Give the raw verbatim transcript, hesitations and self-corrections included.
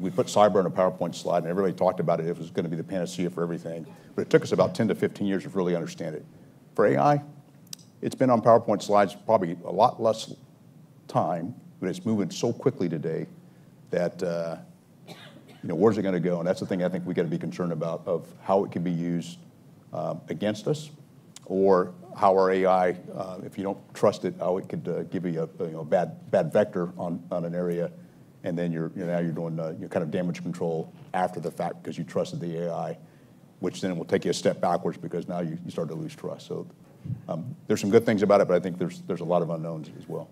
we put cyber on a PowerPoint slide, and everybody talked about it. It was going to be the panacea for everything. But it took us about ten to fifteen years to really understand it. For A I, it's been on PowerPoint slides probably a lot less time, but it's moving so quickly today that, uh, you know, where's it going to go? And that's the thing I think we got to be concerned about, of how it can be used um, against us, or how our A I, uh, if you don't trust it, how it could uh, give you a, you know, bad bad vector on, on an area, and then you're, you know, now you're doing uh, your kind of damage control after the fact because you trusted the A I, which then will take you a step backwards because now you, you start to lose trust. So um, there's some good things about it, but I think there's there's a lot of unknowns as well.